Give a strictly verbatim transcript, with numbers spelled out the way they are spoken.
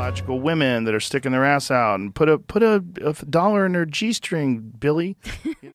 biological women that are sticking their ass out and put a put a, a dollar in their G-string, Billy.